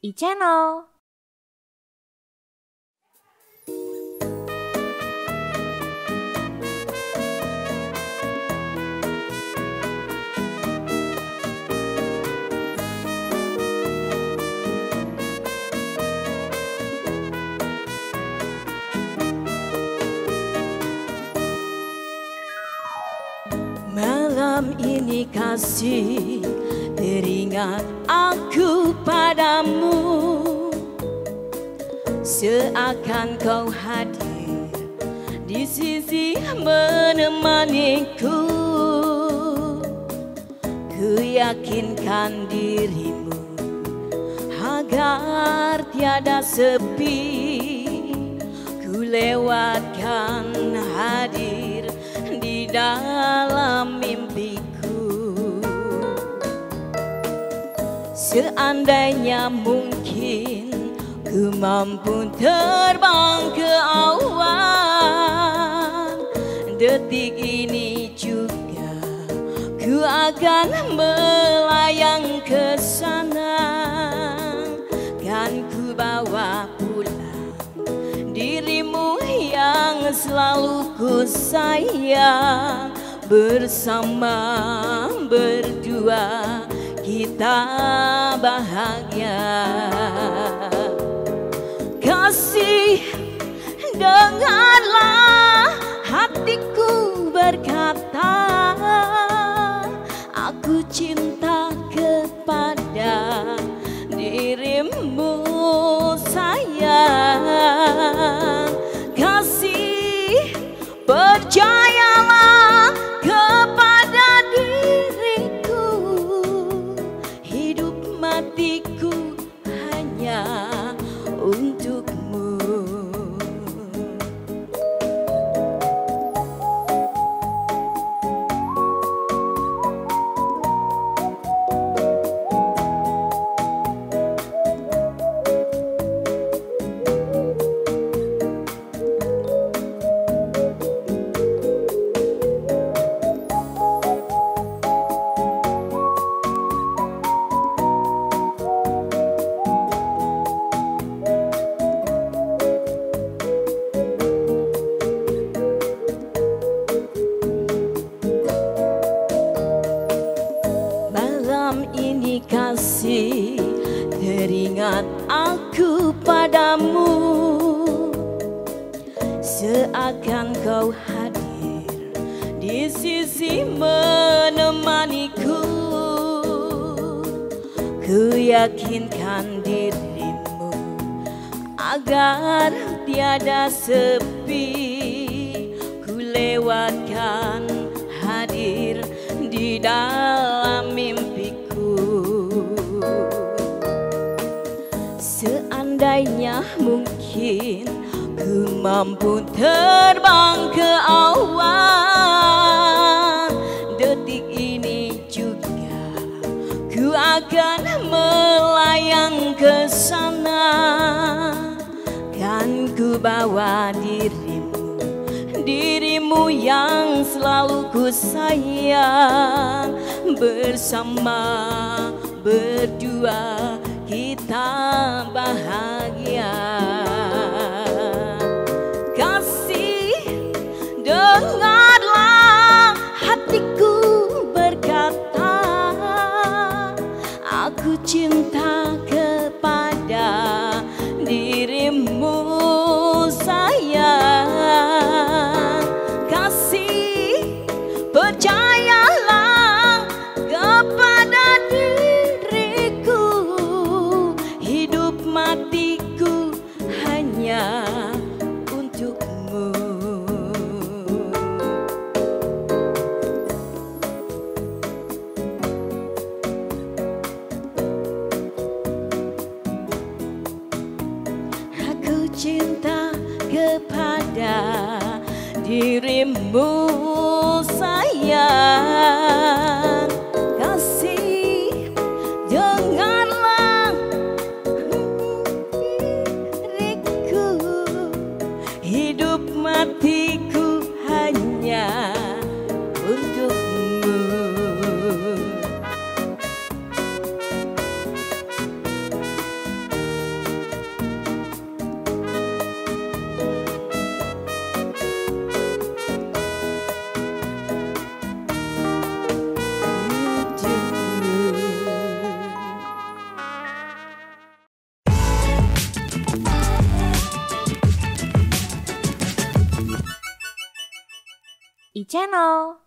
e-channel. Malam ini kasih, teringat aku padamu, seakan kau hadir di sisi menemaniku. Ku yakinkan dirimu agar tiada sepi, ku lewatkan hadir di dalam mimpiku. Seandainya mungkin ku mampu terbang ke awan, detik ini juga ku akan melayang ke sana. Kan ku bawa pulang dirimu yang selalu ku sayang. Bersama berdua kita bahagia. Kasih, dengarlah hatiku berkata, aku cinta kepada dirimu sayang. Kasih, percayalah kepada diriku, hidup matiku hanya untukmu. Malam ini kasih, teringat aku padamu, seakan kau hadir di sisi menemaniku. Ku yakinkan dirimu agar tiada sepi, ku lewatkan hadir di dalam mimpiku. Seandainya mungkin ku mampu terbang ke awan, detik ini juga ku akan melayang ke sana. Kan ku bawa dirimu yang selalu ku sayang. Bersama berdua kita bahagia. Kasih, dengarlah hatiku berkata, aku cinta kepada dirimu sayang. Kasih, percayalah kepada diriku, hidup matiku hanya untukmu. Aku cinta kepada dirimu sayang. Kasih, dengarlah diriku, hidup matiku hanya untukmu. Channel.